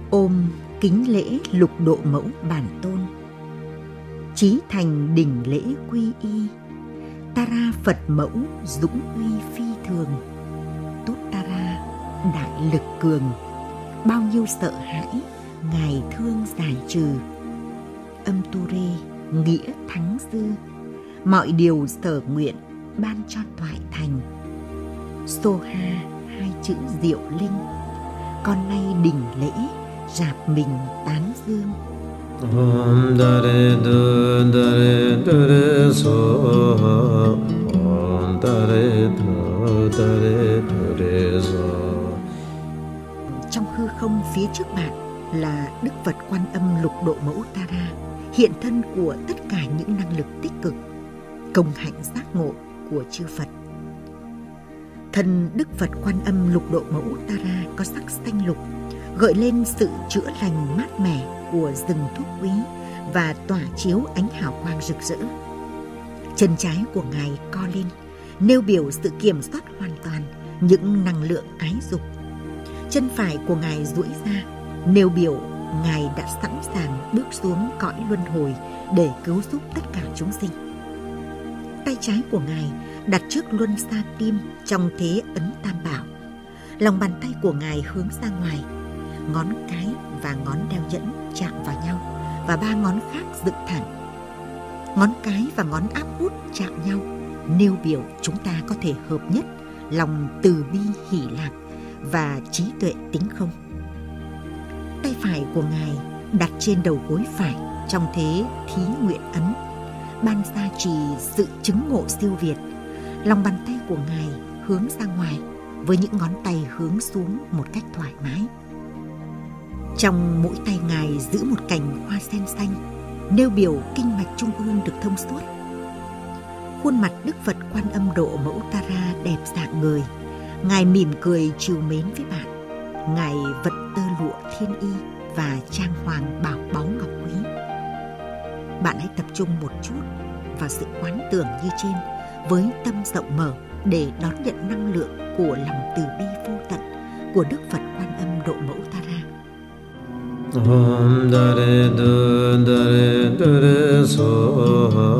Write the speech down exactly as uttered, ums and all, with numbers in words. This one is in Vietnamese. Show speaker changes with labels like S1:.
S1: ôm kính lễ lục độ mẫu bản tôn. Chí thành đỉnh lễ quy y, Tara Phật mẫu dũng uy phi thường. Tốt Tara đại lực cường, bao nhiêu sợ hãi ngài thương giải trừ. Âm tu rê nghĩa thắng dư, mọi điều sở nguyện ban cho thoại thành. Soha hai chữ diệu linh, con nay đỉnh lễ rạp mình tán dương.
S2: Om Dare Du Dare Dare So, Om Dare Du Dare Dare So.
S1: Trong hư không phía trước bạn là Đức Phật Quan Âm lục độ mẫu Tara, hiện thân của tất cả những năng lực tích cực, công hạnh giác ngộ của chư Phật. Thân Đức Phật Quan Âm lục độ mẫu Tara có sắc xanh lục, gợi lên sự chữa lành mát mẻ của rừng thuốc quý và tỏa chiếu ánh hào quang rực rỡ. Chân trái của Ngài co lên, nêu biểu sự kiểm soát hoàn toàn những năng lượng ái dục. Chân phải của Ngài duỗi ra, nêu biểu Ngài đã sẵn sàng bước xuống cõi luân hồi để cứu giúp tất cả chúng sinh. Tay trái của Ngài đặt trước luân xa tim trong thế ấn tam bảo. Lòng bàn tay của Ngài hướng ra ngoài, ngón cái và ngón đeo nhẫn chạm vào nhau và ba ngón khác dựng thẳng. Ngón cái và ngón áp út chạm nhau, nêu biểu chúng ta có thể hợp nhất lòng từ bi hỷ lạc và trí tuệ tính không. Tay phải của Ngài đặt trên đầu gối phải trong thế thí nguyện ấn, ban gia trì sự chứng ngộ siêu việt. Lòng bàn tay của Ngài hướng ra ngoài với những ngón tay hướng xuống một cách thoải mái. Trong mỗi tay Ngài giữ một cành hoa sen xanh, nêu biểu kinh mạch trung ương được thông suốt. Khuôn mặt Đức Phật Quan Âm độ mẫu Tara đẹp rạng ngời. Ngài mỉm cười trìu mến với bạn. Ngài vận tơ lụa thiên y và trang hoàng bảo báu ngọc quý. Bạn hãy tập trung một chút vào sự quán tưởng như trên với tâm rộng mở để đón nhận năng lượng của lòng từ bi vô tận của Đức Phật Quan Âm độ mẫu Tara.
S2: Om Dare Du Dare Dare So.